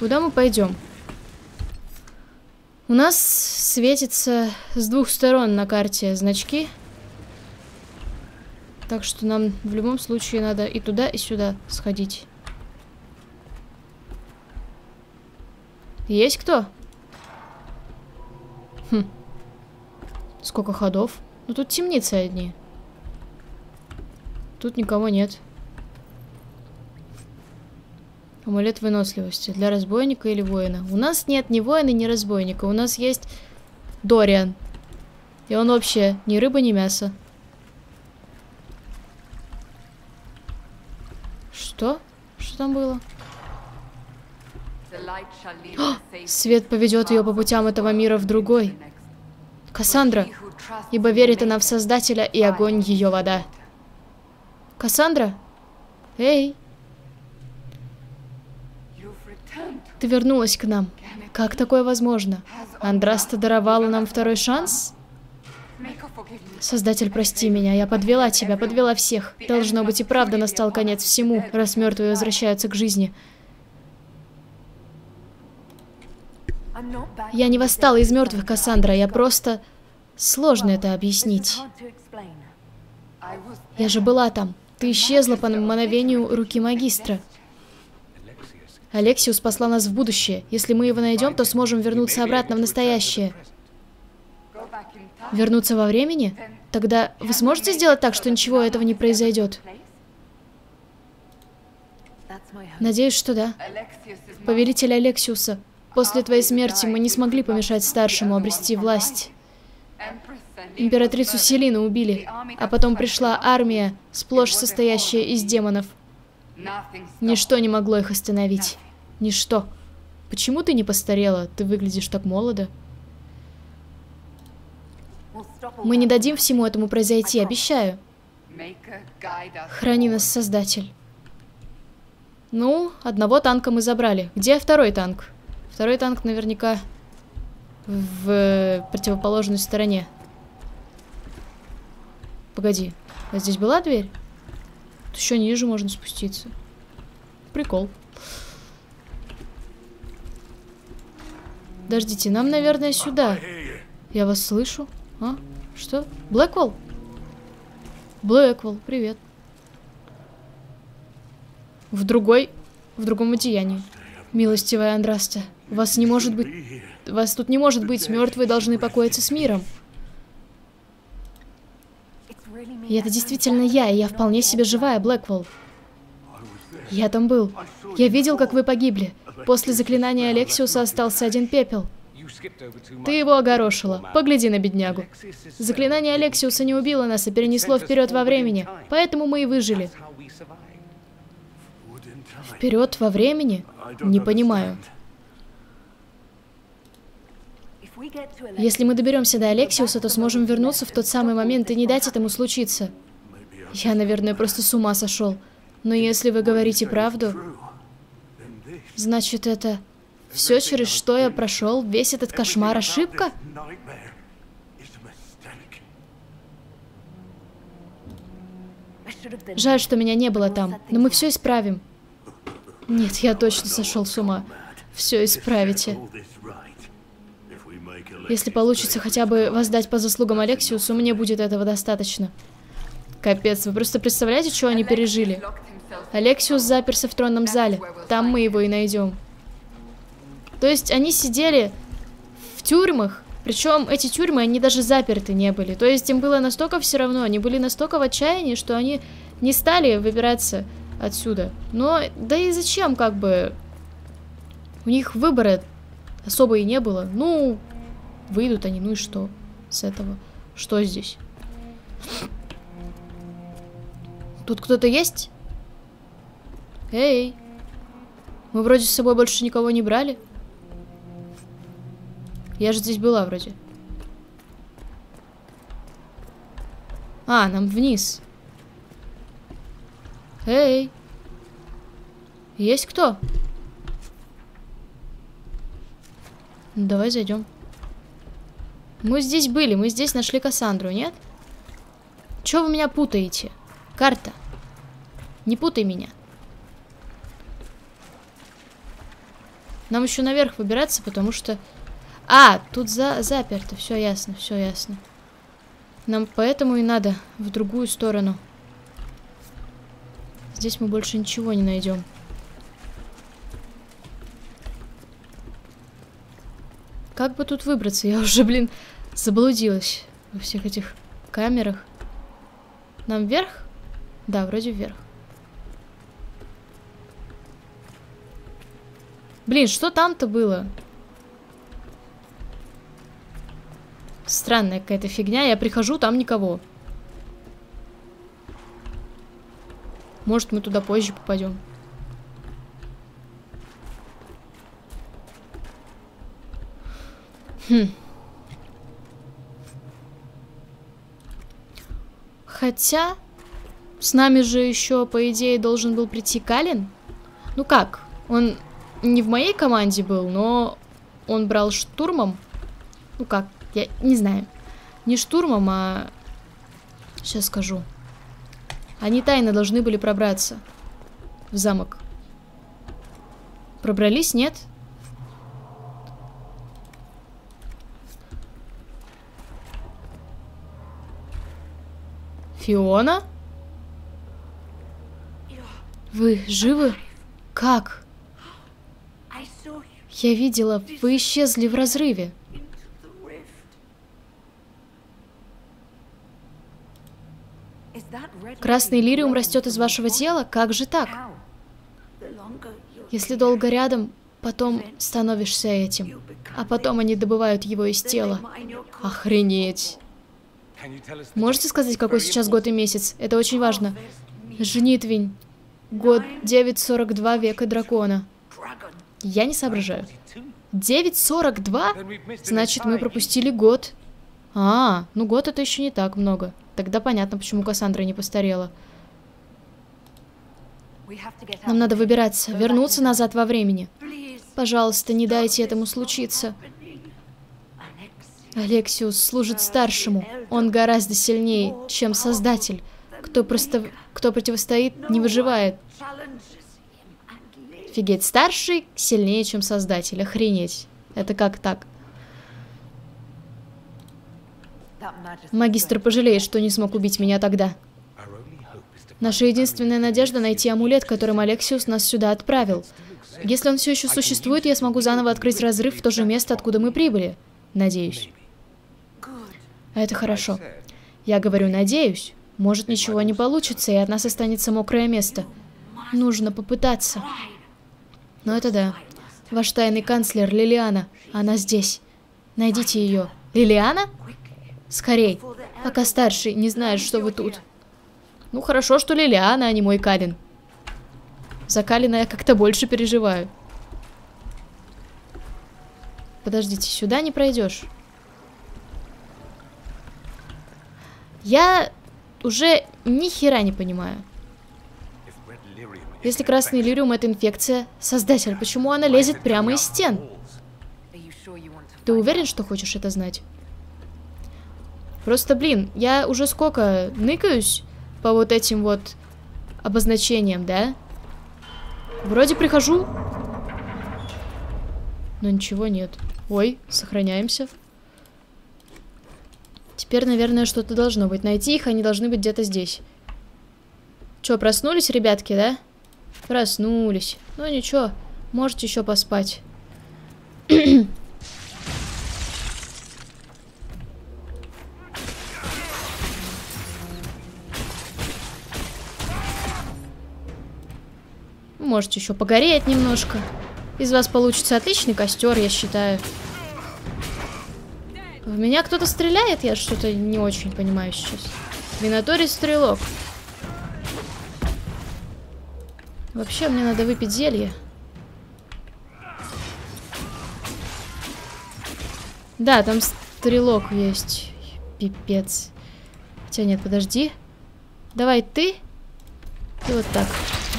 Куда мы пойдем? У нас светится с двух сторон на карте значки. Так что нам в любом случае надо и туда, и сюда сходить. Есть кто? Хм. Сколько ходов? Ну тут темницы одни. Тут никого нет. Амулет выносливости. Для разбойника или воина? У нас нет ни воина, ни разбойника. У нас есть Дориан. И он вообще ни рыба, ни мясо. Что? Что там было? О, свет поведет ее по путям этого мира в другой. Кассандра, ибо верит она в Создателя, и огонь ее вода. Кассандра? Эй! Ты вернулась к нам. Как такое возможно? Андраста даровала нам второй шанс? Создатель, прости меня, я подвела тебя, подвела всех. Должно быть, и правда настал конец всему, раз мертвые возвращаются к жизни. Я не восстала из мертвых, Кассандра, я просто... Сложно это объяснить. Я же была там. Ты исчезла по мановению руки магистра. Алексиус послал нас в будущее. Если мы его найдем, то сможем вернуться обратно в настоящее. Вернуться во времени? Тогда вы сможете сделать так, что ничего этого не произойдет? Надеюсь, что да. Повелитель Алексиуса, после твоей смерти мы не смогли помешать старшему обрести власть. Императрицу Селину убили, а потом пришла армия, сплошь состоящая из демонов. Ничто не могло их остановить. Ничто. Почему ты не постарела? Ты выглядишь так молодо. Мы не дадим всему этому произойти, обещаю. Храни нас, Создатель. Ну, одного танка мы забрали. Где второй танк? Второй танк наверняка в противоположной стороне. Погоди, а здесь была дверь? Тут еще ниже можно спуститься. Прикол. Подождите, нам, наверное, сюда. Я вас слышу. А? Что? Блэквелл? Блэквелл, привет. В другом одеянии. Милостивая Андраста, вас не может быть... Вас тут не может быть, мертвые должны покоиться с миром. И это действительно я, и я вполне себе живая, Блэквелл. Я там был. Я видел, как вы погибли. После заклинания Алексиуса остался один пепел. Ты его огорошила. Погляди на беднягу. Заклинание Алексиуса не убило нас, а перенесло вперед во времени. Поэтому мы и выжили. Вперед во времени? Не понимаю. Если мы доберемся до Алексиуса, то сможем вернуться в тот самый момент и не дать этому случиться. Я, наверное, просто с ума сошел. Но если вы говорите правду, значит, это все, через что я прошел, весь этот кошмар, ошибка? Жаль, что меня не было там, но мы все исправим. Нет, я точно сошел с ума. Все исправите. Если получится хотя бы воздать по заслугам Алексиусу, мне будет этого достаточно. Капец, вы просто представляете, что они пережили? Алексиус заперся в тронном зале. Там мы его и найдем. То есть они сидели в тюрьмах, причем эти тюрьмы, они даже заперты не были. То есть им было настолько все равно, они были настолько в отчаянии, что они не стали выбираться отсюда. Но, да и зачем, как бы, у них выбора особо и не было. Ну, выйдут они, ну и что с этого? Что здесь? Тут кто-то есть? Эй! Мы вроде с собой больше никого не брали. Я же здесь была вроде. А, нам вниз. Эй! Есть кто? Давай зайдем. Мы здесь были, мы здесь нашли Кассандру, нет? Чё вы меня путаете? Карта. Не путай меня. Нам еще наверх выбираться, потому что... А, тут заперто. Все ясно, все ясно. Нам поэтому и надо в другую сторону. Здесь мы больше ничего не найдем. Как бы тут выбраться? Я уже, блин, заблудилась во всех этих камерах. Нам вверх? Да, вроде вверх. Блин, что там-то было? Странная какая-то фигня. Я прихожу, там никого. Может, мы туда позже попадем. Хотя, с нами же еще, по идее, должен был прийти Калин. Ну как? Он не в моей команде был, но он брал штурмом. Ну как? Я не знаю. Не штурмом, а... Сейчас скажу. Они тайно должны были пробраться в замок. Пробрались, нет? Фиона? Вы живы? Как? Я видела, вы исчезли в разрыве. Красный лириум растет из вашего тела? Как же так? Если долго рядом, потом становишься этим. А потом они добывают его из тела. Охренеть. Можете сказать, какой сейчас год и месяц? Это очень важно. Жнитвень. Год 942 века дракона. Я не соображаю. 942? Значит, мы пропустили год. А, ну год это еще не так много. Тогда понятно, почему Кассандра не постарела. Нам надо выбираться, вернуться назад во времени. Пожалуйста, не дайте этому случиться. Алексиус служит старшему. Он гораздо сильнее, чем Создатель. Кто противостоит, не выживает. Офигеть, старший сильнее, чем Создатель. Охренеть. Это как так? Магистр пожалеет, что не смог убить меня тогда. Наша единственная надежда — найти амулет, которым Алексиус нас сюда отправил. Если он все еще существует, я смогу заново открыть разрыв в то же место, откуда мы прибыли. Надеюсь. Это хорошо. Я говорю, надеюсь. Может, ничего не получится, и от нас останется мокрое место. Нужно попытаться. Но это да. Ваш тайный канцлер Лилиана. Она здесь. Найдите ее. Лилиана? Скорей. Пока старший не знает, что вы тут. Ну, хорошо, что Лилиана, а не мой Калин. За Калина я как-то больше переживаю. Подождите, сюда не пройдешь. Я уже ни хера не понимаю. Если красный лириум — это инфекция, Создатель, почему она лезет прямо из стен? Ты уверен, что хочешь это знать? Просто, блин, я уже сколько ныкаюсь по вот этим вот обозначениям, да? Вроде прихожу, но ничего нет. Ой, сохраняемся. Теперь, наверное, что-то должно быть. Найти их, они должны быть где-то здесь. Чё, проснулись, ребятки, да? Проснулись. Ну ничего, можете еще поспать. Можете еще погореть немножко. Из вас получится отличный костер, я считаю. В меня кто-то стреляет? Я что-то не очень понимаю сейчас. Винаторий стрелок. Вообще, мне надо выпить зелье. Да, там стрелок есть. Пипец. Хотя нет, подожди. Давай ты. И вот так.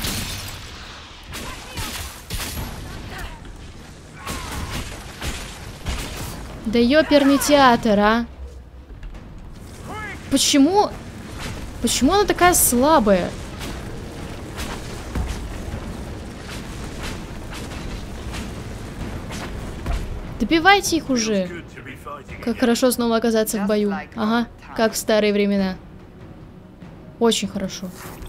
Да ёперный театр, а? Почему? Почему она такая слабая? Добивайте их уже. Как хорошо снова оказаться в бою. Ага, как в старые времена. Очень хорошо.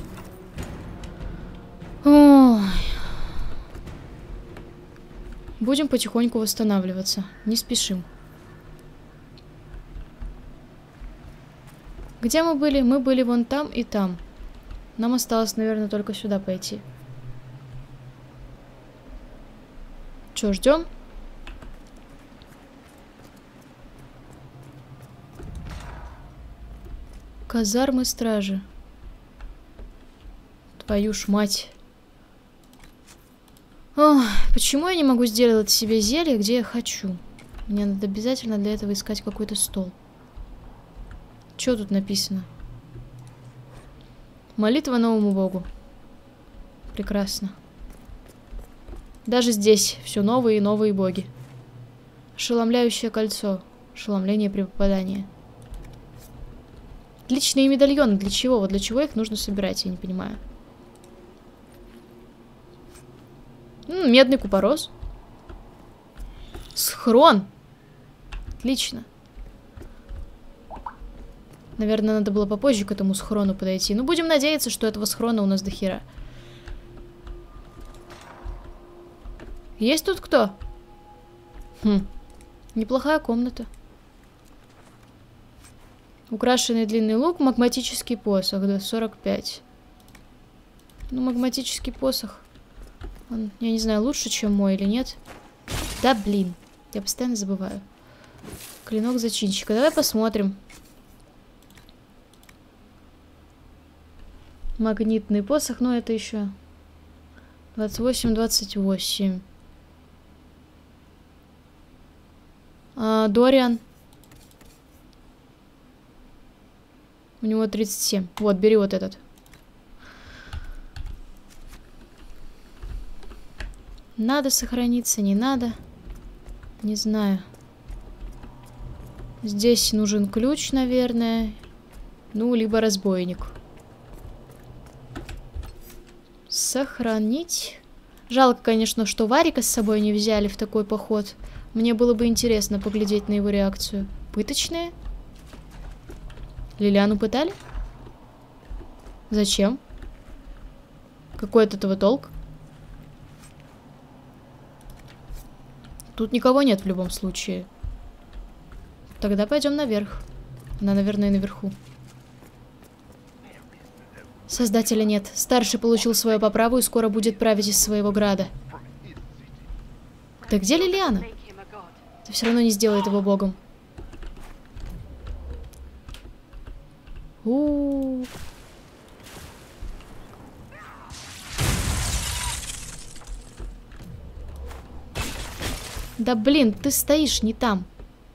Ой. Будем потихоньку восстанавливаться. Не спешим. Где мы были? Мы были вон там и там. Нам осталось, наверное, только сюда пойти. Чё, ждем? Казармы стражи. Твою ж мать. Ох, почему я не могу сделать себе зелье, где я хочу? Мне надо обязательно для этого искать какой-то стол. Что тут написано? Молитва новому богу. Прекрасно. Даже здесь все новые и новые боги. Ошеломляющее кольцо. Ошеломление при попадании. Отличные медальоны. Для чего? Вот для чего их нужно собирать, я не понимаю. Медный купорос. Схрон. Отлично. Наверное, надо было попозже к этому схрону подойти. Ну, будем надеяться, что этого схрона у нас до хера. Есть тут кто? Неплохая комната. Украшенный длинный лук, магматический посох. Да, 45. Ну, магматический посох. Он, я не знаю, лучше, чем мой или нет. Да, блин. Я постоянно забываю. Клинок зачинщика. Давай посмотрим. Магнитный посох. Ну, это еще 28-28. Дориан. У него 37. Вот, бери вот этот. Надо сохраниться, не надо. Не знаю. Здесь нужен ключ, наверное. Ну, либо разбойник. Сохранить. Жалко, конечно, что Варика с собой не взяли в такой поход. Мне было бы интересно поглядеть на его реакцию. Пыточные? Лилиану пытали? Зачем? Какой от этого толк? Тут никого нет в любом случае. Тогда пойдем наверх. Она, наверное, наверху. Создателя нет. Старший получил свою поправу и скоро будет править из своего града. Да где Лилиана? Это все равно не сделает его богом. Да блин, ты стоишь не там.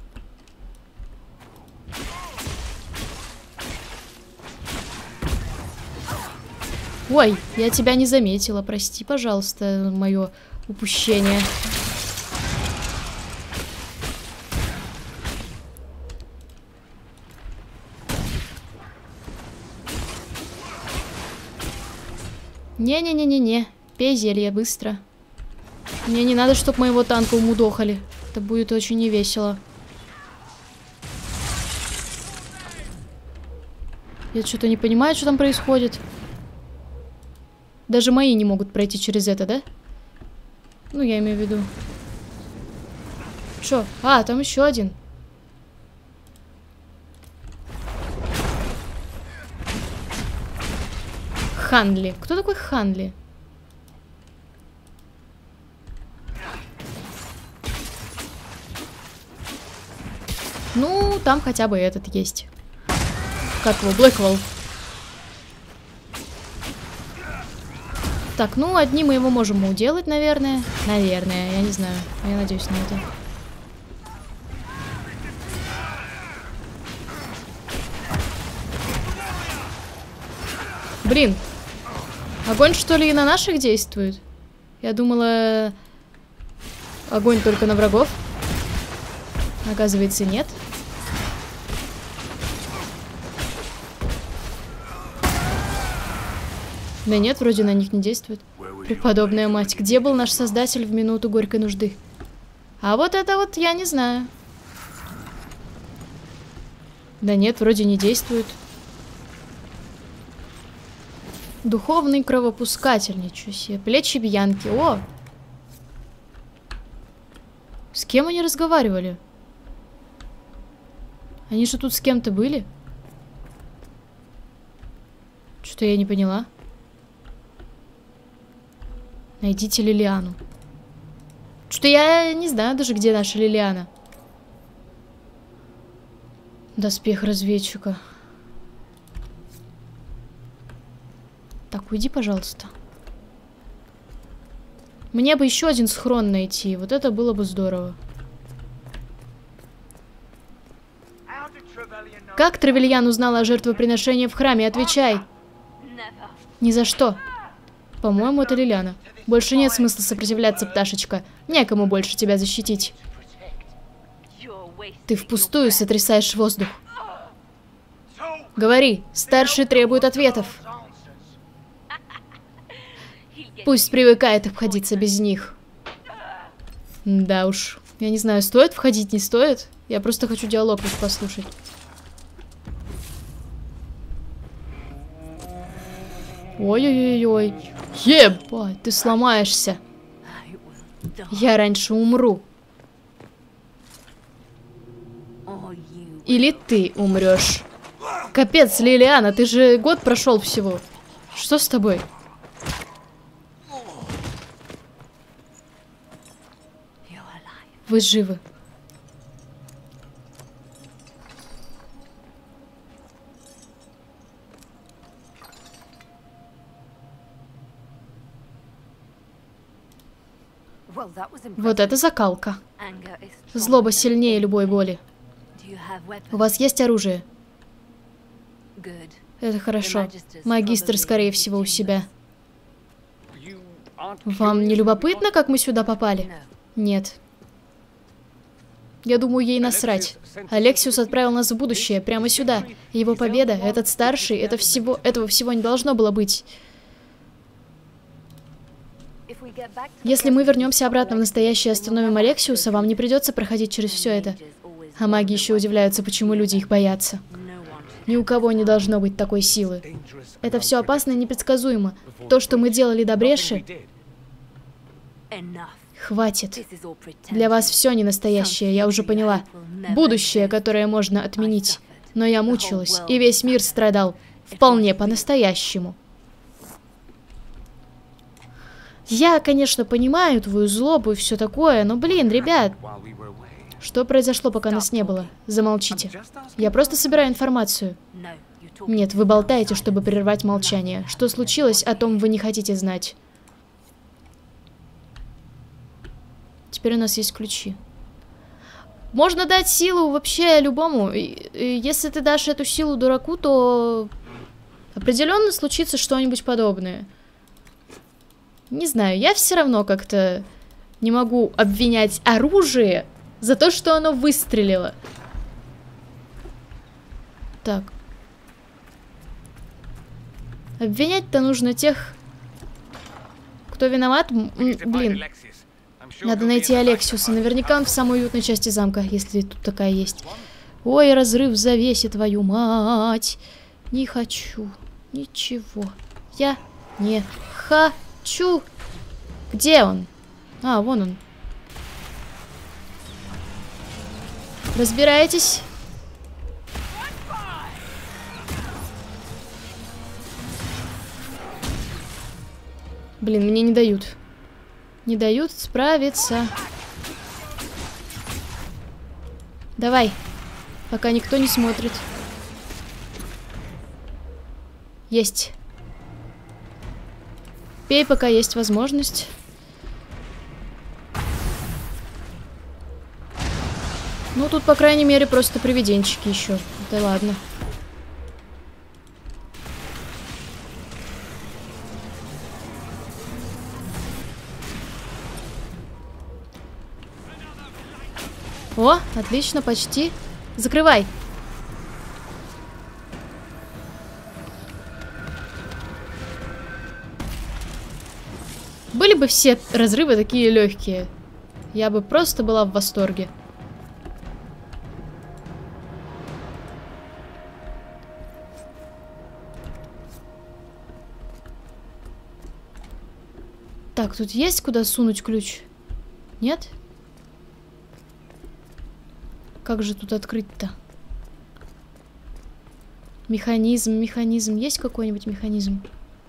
Ой, я тебя не заметила, прости, пожалуйста, мое упущение. Не-не-не-не-не, пей зелье быстро. Мне не надо, чтобы моего танка умудохали. Это будет очень невесело. Я что-то не понимаю, что там происходит. Даже мои не могут пройти через это, да? Ну, я имею в виду. Что? А, там еще один. Ханли. Кто такой Ханли? Ну, там хотя бы этот есть. Как его? Блэквелл. Так, ну, одни мы его можем уделать, наверное. Наверное, я не знаю. Я надеюсь на это. Блин. Огонь, что ли, и на наших действует? Я думала, огонь только на врагов. Оказывается, нет. Да нет, вроде на них не действует. Преподобная мать, где был наш создатель в минуту горькой нужды? А вот это вот я не знаю. Да нет, вроде не действует. Духовный кровопускатель, ничего себе. Плечи Бьянки. О! С кем они разговаривали? Они же тут с кем-то были? Что-то я не поняла. Найдите Лилиану. Что-то я не знаю даже, где наша Лилиана. Доспех разведчика. Так, уйди, пожалуйста. Мне бы еще один схрон найти. Вот это было бы здорово. Как Тревельян узнала о жертвоприношении в храме? Отвечай. Ни за что. По-моему, это Лилиана. Больше нет смысла сопротивляться, пташечка. Некому больше тебя защитить. Ты впустую сотрясаешь воздух. Говори, старший требует ответов. Пусть привыкает обходиться без них. Да уж. Я не знаю, стоит входить, не стоит. Я просто хочу диалог лишь послушать. Ой-ой-ой-ой. Ебать, ты сломаешься. Я раньше умру. Или ты умрешь. Капец, Лилиана, ты же год прошел всего. Что с тобой? Вы живы. Вот это закалка. Злоба сильнее любой боли. У вас есть оружие? Это хорошо. Магистр, скорее всего, у себя. Вам не любопытно, как мы сюда попали? Нет. Я думаю, ей насрать. Алексиус отправил нас в будущее, прямо сюда. Его победа, этот старший, этого всего не должно было быть. Если мы вернемся обратно в настоящее и остановим Алексиуса, вам не придется проходить через все это. А маги еще удивляются, почему люди их боятся. Ни у кого не должно быть такой силы. Это все опасно и непредсказуемо. То, что мы делали до бреши... Хватит. Для вас все не настоящее, я уже поняла. Будущее, которое можно отменить. Но я мучилась, и весь мир страдал. Вполне по-настоящему. Я, конечно, понимаю твою злобу и все такое, но, блин, ребят... Что произошло, пока нас не было? Замолчите. Я просто собираю информацию. Нет, вы болтаете, чтобы прервать молчание. Что случилось, о том вы не хотите знать. Теперь у нас есть ключи. Можно дать силу вообще любому. Если ты дашь эту силу дураку, то определенно случится что-нибудь подобное. Не знаю, я все равно как-то не могу обвинять оружие за то, что оно выстрелило. Так. Обвинять-то нужно тех, кто виноват. Блин. Надо найти Алексиуса. Наверняка он в самой уютной части замка, если тут такая есть. Ой, разрыв в завесе, твою мать. Не хочу. Ничего. Я не хочу. Где он? А, вон он. Разбираетесь? Блин, мне не дают. Не дают справиться. Давай. Пока никто не смотрит. Есть. Пей, пока есть возможность. Ну, тут, по крайней мере, просто привиденчики еще. Да ладно. О, отлично, почти. Закрывай. Были бы все разрывы такие легкие. Я бы просто была в восторге. Так, тут есть куда сунуть ключ? Нет? Как же тут открыть-то? Механизм, механизм. Есть какой-нибудь механизм?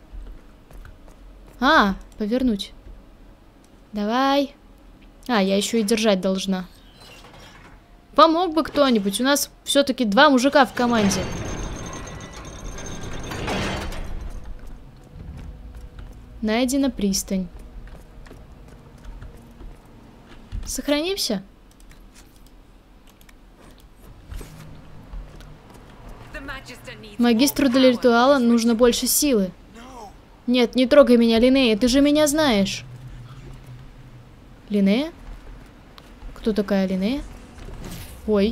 А, повернуть. Давай. А, я еще и держать должна. Помог бы кто-нибудь. У нас все-таки 2 мужика в команде. Найдена пристань. Сохранимся? Магистру для ритуала нужно больше силы. Нет, не трогай меня, Линнея, ты же меня знаешь. Линнея? Кто такая Линнея? Ой.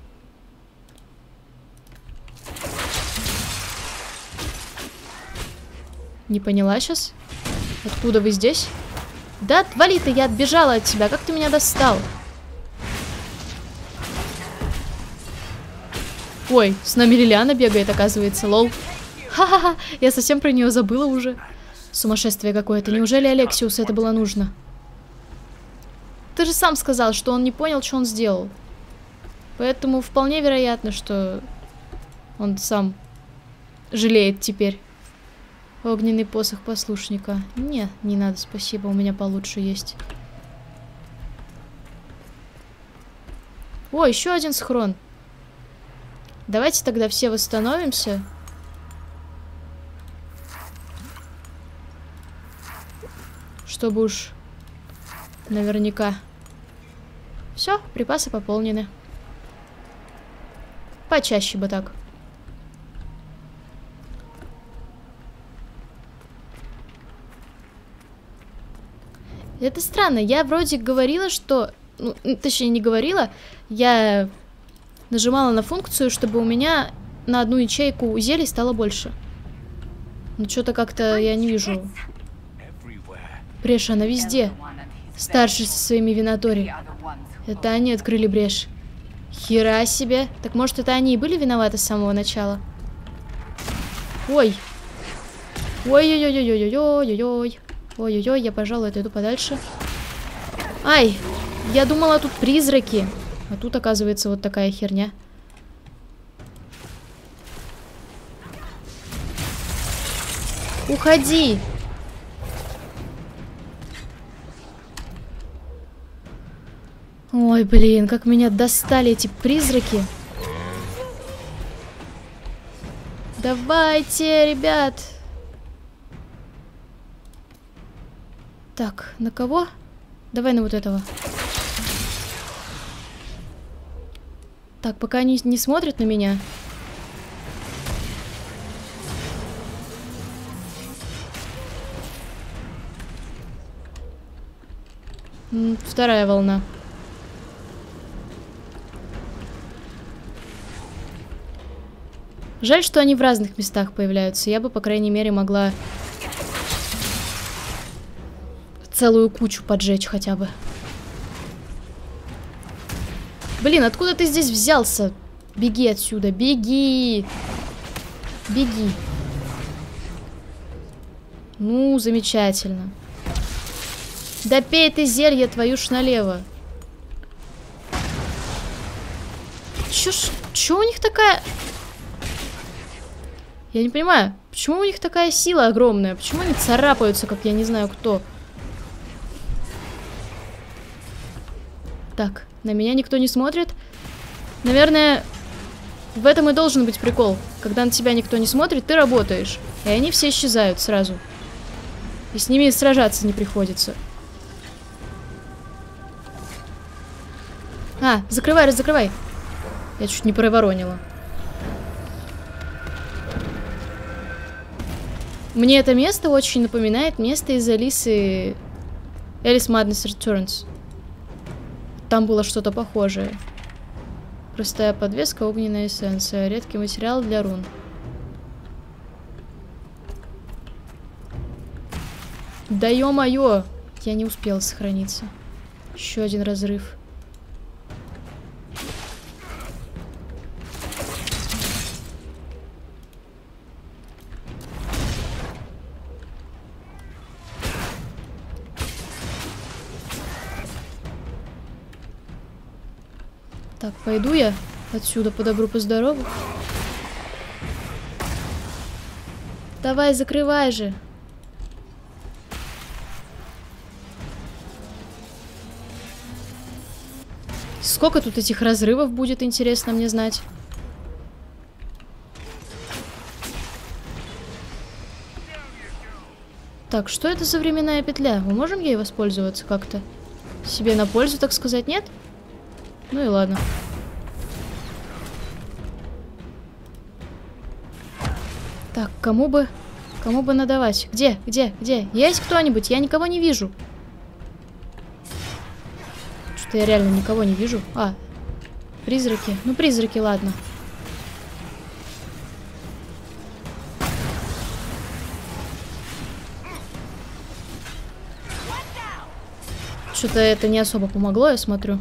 Не поняла сейчас? Откуда вы здесь? Да отвали ты, я отбежала от тебя. Как ты меня достал? Ой, с нами Лилиана бегает, оказывается, лол. Ха-ха-ха, я совсем про нее забыла уже. Сумасшествие какое-то. Неужели Алексиусу это было нужно? Ты же сам сказал, что он не понял, что он сделал. Поэтому вполне вероятно, что он сам жалеет теперь. Огненный посох послушника. Не, не надо, спасибо, у меня получше есть. О, еще один схрон. Давайте тогда все восстановимся. Чтобы уж наверняка. Все, припасы пополнены. Почаще бы так. Это странно, я вроде говорила, что... Ну, точнее, не говорила. Я нажимала на функцию, чтобы у меня на одну ячейку зелий стало больше. Но что-то как-то я не вижу. Брешь, она везде. Старший со своими винатори. Это они открыли брешь. Хера себе. Так может, это они и были виноваты с самого начала? Ой. Ой-ой-ой-ой-ой-ой-ой-ой. Ой-ой-ой, я, пожалуй, отойду подальше. Ай, я думала, тут призраки. А тут, оказывается, вот такая херня. Уходи! Ой, блин, как меня достали эти призраки. Давайте, ребят. Так, на кого? Давай на вот этого. Так, пока они не смотрят на меня. Вторая волна. Жаль, что они в разных местах появляются. Я бы, по крайней мере, могла целую кучу поджечь хотя бы. Блин, откуда ты здесь взялся? Беги отсюда, беги! Беги. Ну, замечательно. Да пей ты зелье, твою ж налево. Чё у них такая... Я не понимаю, почему у них такая сила огромная? Почему они царапаются, как я не знаю кто? Так, на меня никто не смотрит. Наверное, в этом и должен быть прикол. Когда на тебя никто не смотрит, ты работаешь. И они все исчезают сразу. И с ними сражаться не приходится. А, закрывай, закрывай. Я чуть не проворонила. Мне это место очень напоминает место из Алисы... Alice Madness Returns. Там было что-то похожее. Простая подвеска, огненная эссенция. Редкий материал для рун. Да ё-моё! Я не успела сохраниться. Еще один разрыв. Так, пойду я отсюда по добру, по здорову. Давай, закрывай же. Сколько тут этих разрывов будет, интересно мне знать. Так, что это за временная петля? Мы можем ей воспользоваться как-то? Себе на пользу, так сказать, нет? Ну и ладно. Так, кому бы надавать? Где? Есть кто-нибудь? Я никого не вижу. Что-то я реально никого не вижу. А, призраки. Ну, призраки, ладно. Что-то это не особо помогло, я смотрю.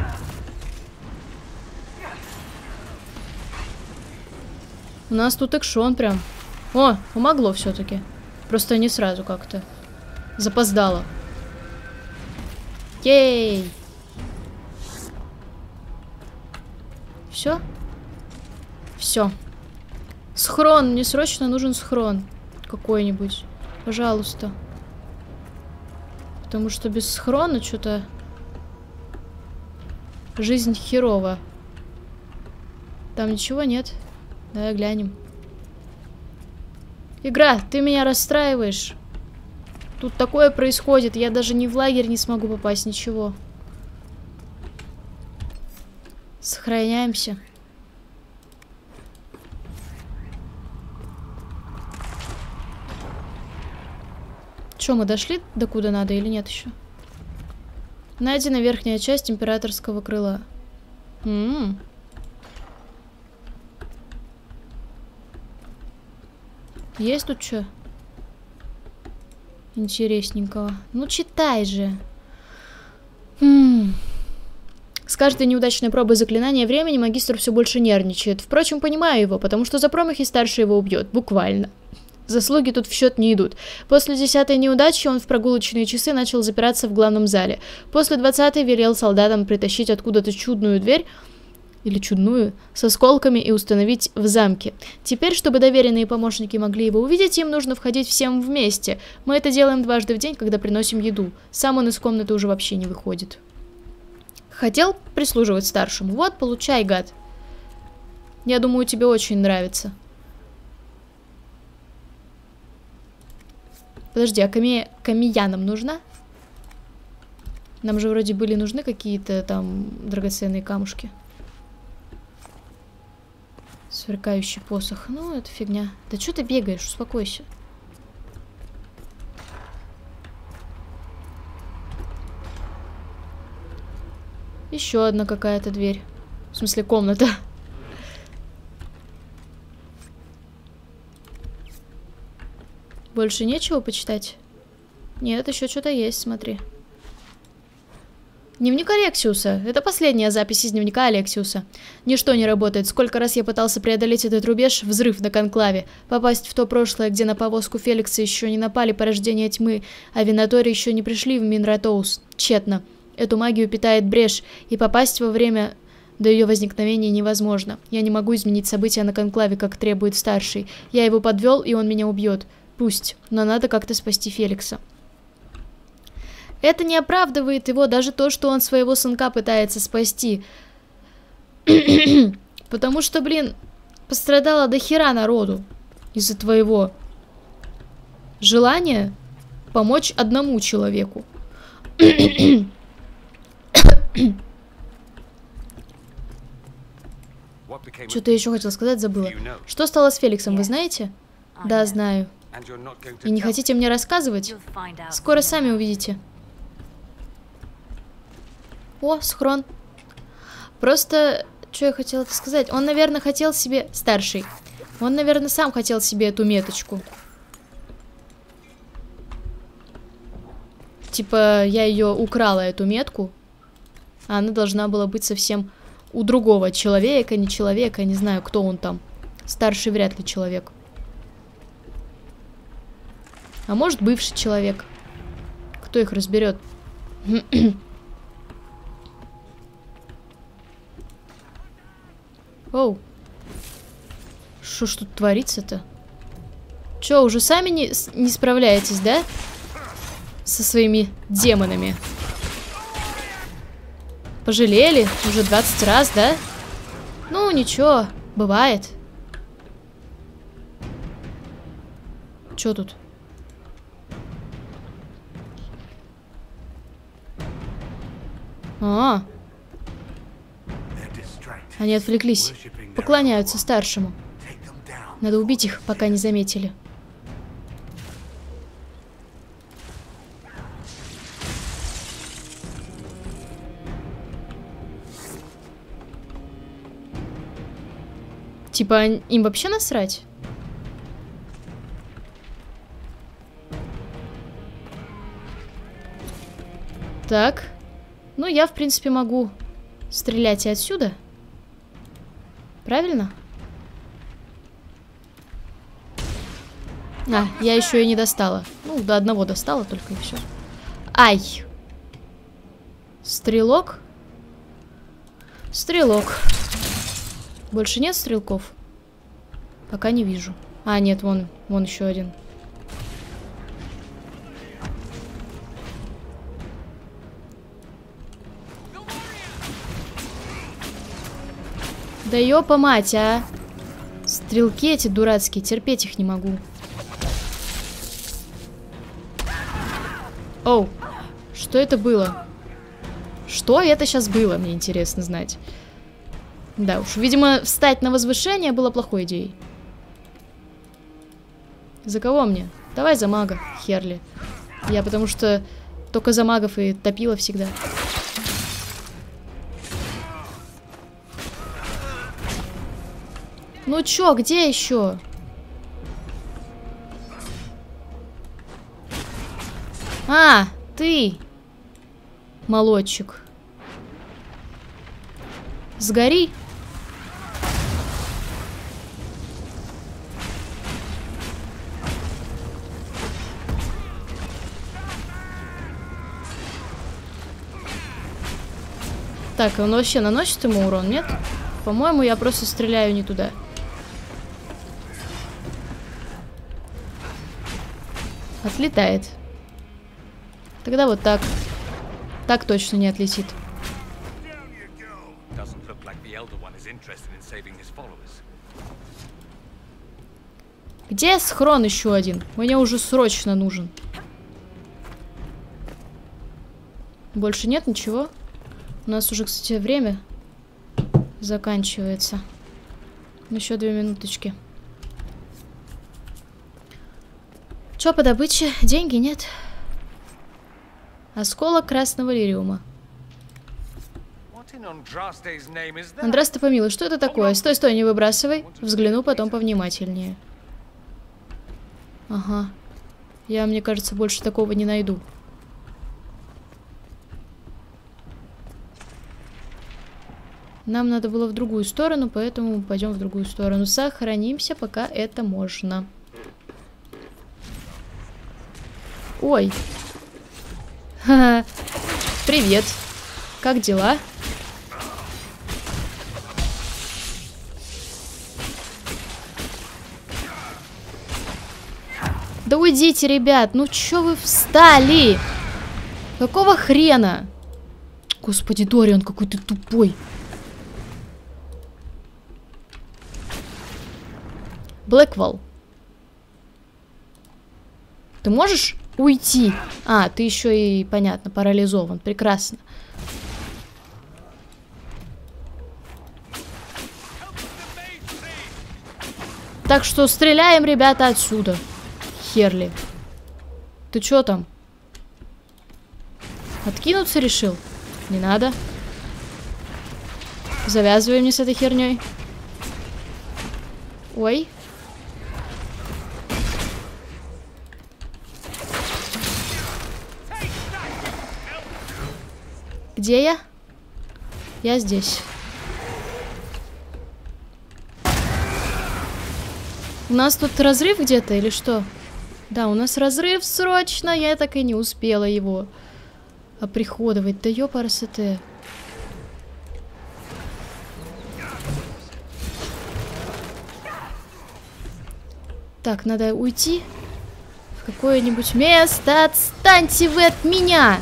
У нас тут экшон прям. О, помогло все-таки. Просто не сразу как-то. Запоздало. Ей! Все? Все. Схрон. Мне срочно нужен схрон. Какой-нибудь. Пожалуйста. Потому что без схрона что-то... Жизнь херова. Там ничего нет. Давай глянем. Игра, ты меня расстраиваешь. Тут такое происходит. Я даже ни в лагерь не смогу попасть, ничего. Сохраняемся. Че, мы дошли до куда надо или нет еще? Найдена верхняя часть императорского крыла. Есть тут что? Интересненького. Ну, читай же. С каждой неудачной пробой заклинания времени магистр все больше нервничает. Впрочем, понимаю его, потому что за промахи старший его убьет. Буквально. Заслуги тут в счет не идут. После 10-й неудачи он в прогулочные часы начал запираться в главном зале. После 20-й велел солдатам притащить откуда-то чудную дверь, или чудную, с осколками и установить в замке. Теперь, чтобы доверенные помощники могли его увидеть, им нужно входить всем вместе. Мы это делаем дважды в день, когда приносим еду. Сам он из комнаты уже вообще не выходит. Хотел прислуживать старшему? Вот, получай, гад. Я думаю, тебе очень нравится. Подожди, а камея нам нужна? Нам же вроде были нужны какие-то там драгоценные камушки. Сверкающий посох. Ну, это фигня. Да что ты бегаешь? Успокойся. Еще одна какая-то дверь. В смысле, комната. Больше нечего почитать? Нет, еще что-то есть, смотри. Дневник Алексиуса. Это последняя запись из дневника Алексиуса. Ничто не работает. Сколько раз я пытался преодолеть этот рубеж, взрыв на конклаве. Попасть в то прошлое, где на повозку Феликса еще не напали порождения тьмы, а Винатори еще не пришли в Минратоус. Тщетно. Эту магию питает брешь, и попасть во время до ее возникновения невозможно. Я не могу изменить события на конклаве, как требует старший. Я его подвел, и он меня убьет. Пусть, но надо как-то спасти Феликса. Это не оправдывает его даже то, что он своего сынка пытается спасти. Потому что, блин, пострадало до хера народу из-за твоего желания помочь одному человеку. Что-то еще хотел сказать, забыла. Что стало с Феликсом, вы знаете? Да, знаю. И не хотите мне рассказывать? Скоро сами увидите. О, схрон. Просто, что я хотела сказать? Он, наверное, хотел себе... Старший. Он, наверное, сам хотел себе эту меточку. Типа, я ее украла, эту метку. А она должна была быть совсем у другого человека, не знаю, кто он там. Старший вряд ли человек. А может, бывший человек. Кто их разберет? Оу. Что ж тут творится-то? Чё, уже сами не справляетесь, да? Со своими демонами. Пожалели? Уже 20 раз, да? Ну, ничего, бывает. Чё тут? Они отвлеклись. Поклоняются старшему. Надо убить их, пока не заметили. Типа, им вообще насрать? Так. Ну, я, в принципе, могу стрелять и отсюда. Правильно? А, я еще и не достала. Ну, до одного достала только и все. Ай! Стрелок? Стрелок. Больше нет стрелков? Пока не вижу. А, нет, вон еще один. Да ёпа мать, а! Стрелки эти дурацкие, терпеть их не могу. Оу, что это было? Что это сейчас было, мне интересно знать. Да уж, видимо, встать на возвышение было плохой идеей. За кого мне? Давай за мага, Херли. Я потому что только за магов и топила всегда. Ну чё, где еще? А, ты, молодчик. Сгори. Так, он вообще наносит ему урон, нет? По-моему, я просто стреляю не туда. Отлетает. Тогда вот так. Так точно не отлетит. Где схрон еще один? Мне уже срочно нужен. Больше нет ничего? У нас уже, кстати, время заканчивается. Еще 2 минуточки. Чё по добыче? Деньги нет. Осколок красного лириума. Андрасте помилуй, что это такое? Стой, стой, не выбрасывай. Взгляну потом повнимательнее. Ага. Я, мне кажется, больше такого не найду. Нам надо было в другую сторону, поэтому пойдем в другую сторону. Сохранимся, пока это можно. Ой. Ха-ха. Привет. Как дела? Да уйдите, ребят. Ну чё вы встали? Какого хрена? Господи, Дориан, какой ты тупой. Блэквелл. Ты можешь уйти? А, ты еще и, понятно, парализован. Прекрасно. Так что стреляем, ребята, отсюда. Херли. Ты чё там? Откинуться решил? Не надо. Завязывай мне с этой херней. Ой. Где я? Я здесь. У нас тут разрыв где-то или что? Да, у нас разрыв срочно. Я так и не успела его оприходовать. Да ёпарасоте. Так, надо уйти в какое-нибудь место. Отстаньте вы от меня!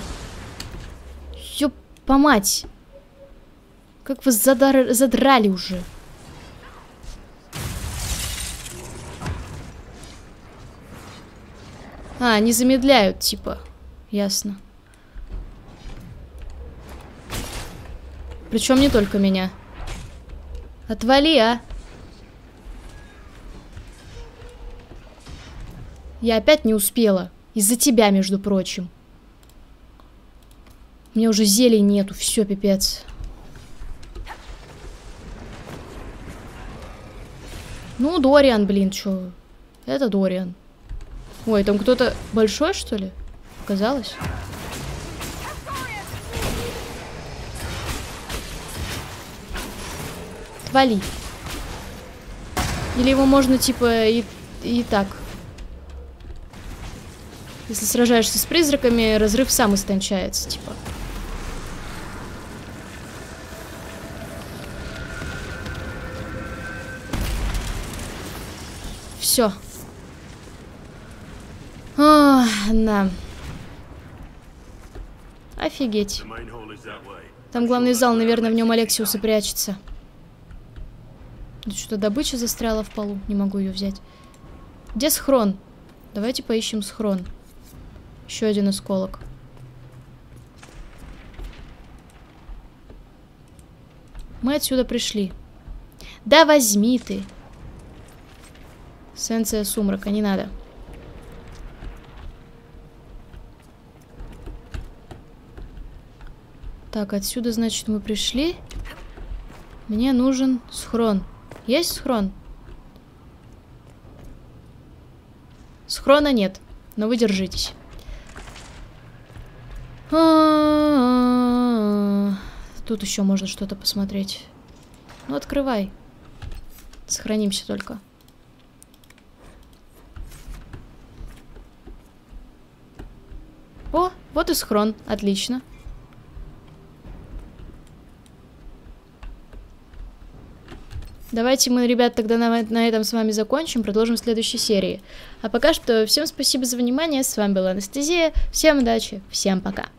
Ёпа мать! Как вы задрали уже. А, они замедляют, типа. Ясно. Причем не только меня. Отвали, а! Я опять не успела. Из-за тебя, между прочим. У меня уже зелий нету. Все, пипец. Ну, Дориан, блин, чё? Это Дориан. Ой, там кто-то большой, что ли? Показалось? Отвали. Или его можно, типа, и так. Если сражаешься с призраками, разрыв сам истончается, типа. Все. На. Офигеть. Там главный зал, наверное, в нем Алексиус и прячется. Что-то добыча застряла в полу. Не могу ее взять. Где схрон? Давайте поищем схрон. Еще один осколок. Мы отсюда пришли. Да возьми ты. Эссенция сумрака, не надо. Так, отсюда, значит, мы пришли. Мне нужен схрон. Есть схрон? Схрона нет, но вы держитесь. Тут еще можно что-то посмотреть. Ну, открывай. Сохранимся только. О, вот и схрон. Отлично. Давайте мы, ребят, тогда на этом с вами закончим. Продолжим в следующей серии. А пока что всем спасибо за внимание. С вами была Анастасия. Всем удачи. Всем пока.